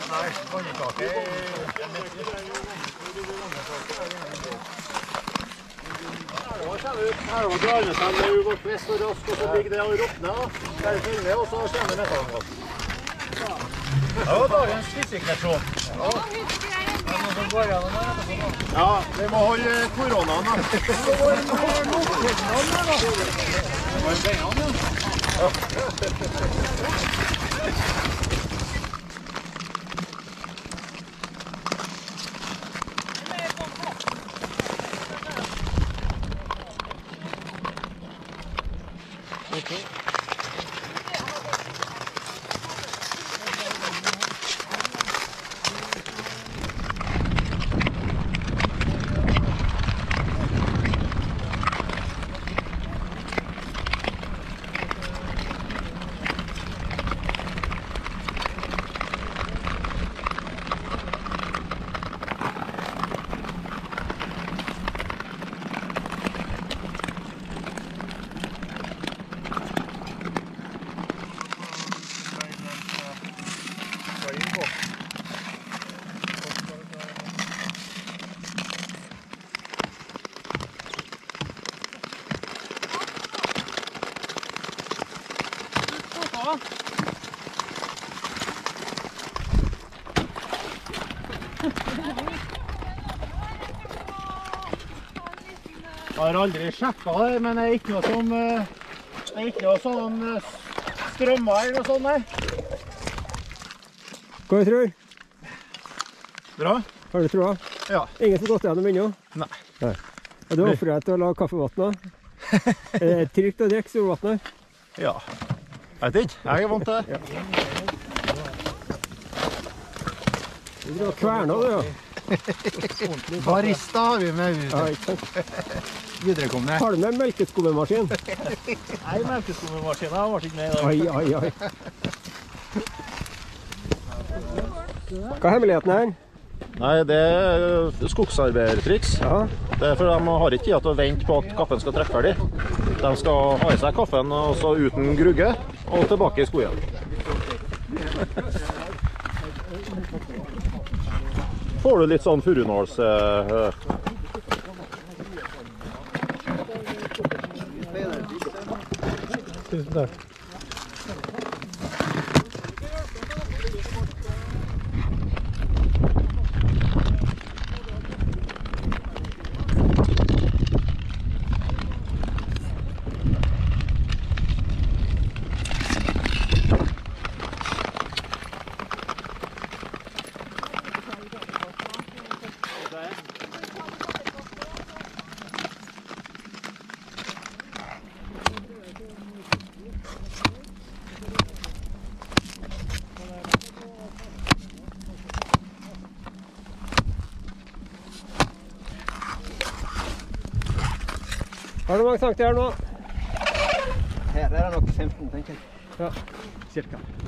Nei, pannekake Her var drane seg med vårt vest og rask, og så ligger det og råtner. Der filmer, og så kommer metangass. Det var dagens fysikkleksjon. Ja, vi må holde koronaen da. Det var en nordkjøkkenan da. Det var en beinan, ja. Jeg har aldri sjekket det, men det er ikke noe som sånn strømmer eller noe sånt der. Hva tror du? Bra. Har du troa? Ja. Ingen som har gått gjennom ennå? Nei. Nei. Er du offret deg til å lage kaffevatten? Er det trygt å drikke solvatten? Ja. Jeg vet ikke. Jeg er vant til det. Ja. Du drar kverna, du, ja. Barista har vi med ut. Ja, ikke sant. Viderekomne. Har du med melkeskummemaskin? Nei, melkeskummemaskinen har vært ikke med i dag. Ai, ai, ai. Hva er hemmeligheten her? Nei, det er skogsarbeidertriks. Ja. Det er for de har ikke tid til å vente på at kaffen skal trekke ferdig. De skal ha i seg kaffen og så uten grugge og tilbake i skogen. Får du litt sånn furunåls... Tusen takk. Har du mange centimeter her nå? Her er det nok 15, tenker jeg. Ja, cirka.